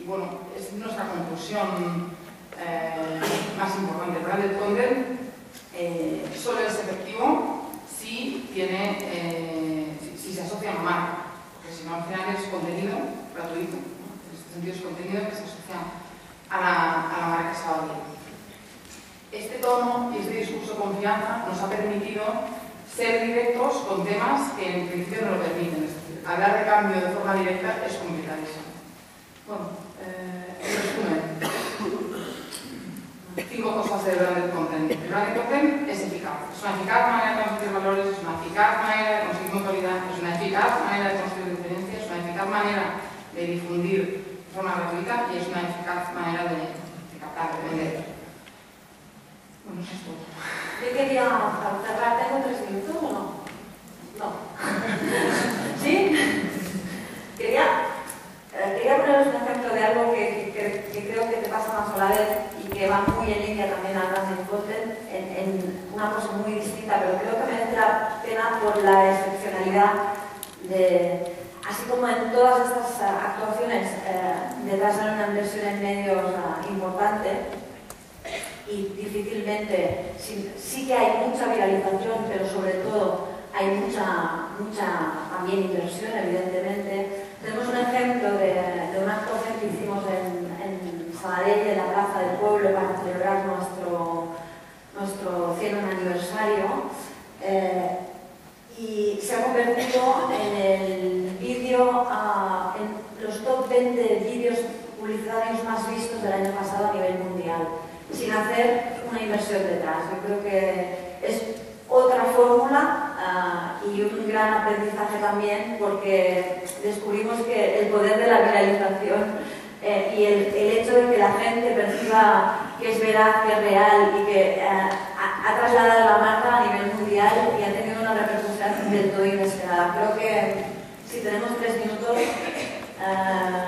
bueno, es nuestra conclusión más importante. El branded content solo es efectivo si se asocia a una marca, porque si no al final es contenido gratuito, ¿no? En este sentido es contenido que se asocia a la marca que se va a abrir. Este tono y este discurso de confianza nos ha permitido ser directos con temas que en principio no lo permiten. Es decir, hablar de cambio de forma directa es complicadísimo. Bueno, en resumen, 5 cosas del branded content. El branded content es eficaz. Es una eficaz manera de transmitir valores, es una eficaz manera de conseguir notoriedad, es una eficaz manera de construir diferencias, es una eficaz manera de difundir de forma gratuita y es una eficaz manera de captar, de vender. Bueno, eso es todo. Yo quería cerrar, ¿tengo 3 minutos o no? No. ¿Sí? Quería poneros un ejemplo de algo que creo que te pasa más a la vez y que va muy en línea también al branded content, en una cosa muy distinta, pero creo que merece la pena por la excepcionalidad de, así como en todas estas actuaciones detrás de una inversión en medios importante y difícilmente, sí que hay mucha viralización, pero sobre todo hay mucha también inversión, evidentemente. Tenemos un ejemplo de una actuación que hicimos en Sabadell, en la Plaza del Pueblo, para celebrar nuestro 100 aniversario, y se ha convertido en el vídeo, en los top 20 vídeos publicitarios más vistos del año pasado a nivel mundial, sin hacer una inversión detrás. Yo creo que es otra fórmula y un gran aprendizaje también, porque descubrimos que el poder de la viralización y el hecho de que la gente perciba que es veraz, que es real y que ha trasladado la marca a nivel mundial y ha tenido una repercusión del todo inesperada. Creo que si tenemos 3 minutos